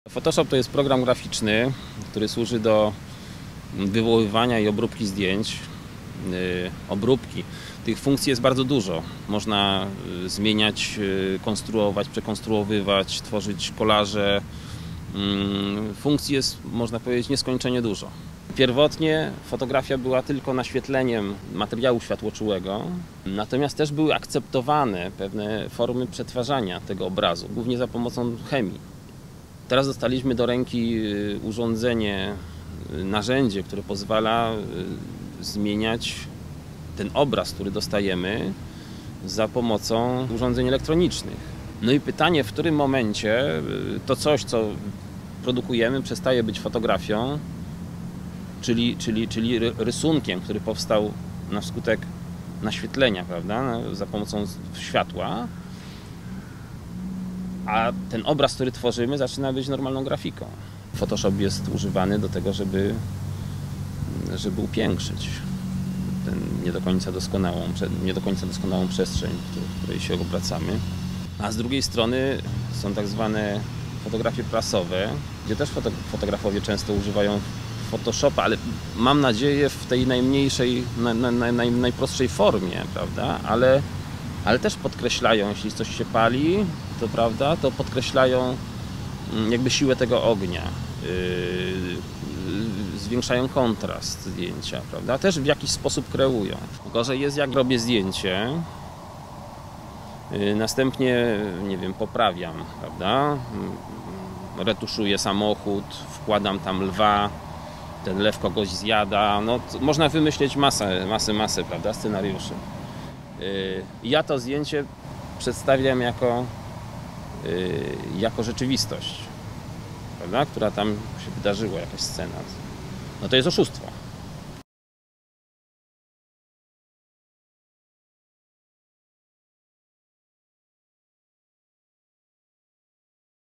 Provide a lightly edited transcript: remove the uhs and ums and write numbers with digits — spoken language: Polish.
Photoshop to jest program graficzny, który służy do wywoływania i obróbki zdjęć. Obróbki. Tych funkcji jest bardzo dużo. Można zmieniać, konstruować, przekonstruowywać, tworzyć kolaże. Funkcji jest, można powiedzieć, nieskończenie dużo. Pierwotnie fotografia była tylko naświetleniem materiału światłoczułego, natomiast też były akceptowane pewne formy przetwarzania tego obrazu, głównie za pomocą chemii. Teraz dostaliśmy do ręki urządzenie, narzędzie, które pozwala zmieniać ten obraz, który dostajemy, za pomocą urządzeń elektronicznych. No i pytanie, w którym momencie to coś, co produkujemy, przestaje być fotografią, czyli rysunkiem, który powstał na skutek naświetlenia, prawda, za pomocą światła, a ten obraz, który tworzymy, zaczyna być normalną grafiką. Photoshop jest używany do tego, żeby upiększyć tę nie do końca doskonałą przestrzeń, w której się obracamy. A z drugiej strony są tak zwane fotografie prasowe, gdzie też fotografowie często używają Photoshopa, ale mam nadzieję w tej najmniejszej, najprostszej formie, prawda? Ale też podkreślają, jeśli coś się pali, to prawda, to podkreślają jakby siłę tego ognia, zwiększają kontrast zdjęcia, prawda? Też w jakiś sposób kreują. Tylko że jest, jak robię zdjęcie, następnie, nie wiem, poprawiam, prawda? Retuszuję samochód, wkładam tam lwa, ten lew kogoś zjada, no można wymyśleć masę, prawda, scenariuszy. Ja to zdjęcie przedstawiam jako rzeczywistość, prawda, która tam się wydarzyła, jakaś scena. No to jest oszustwo.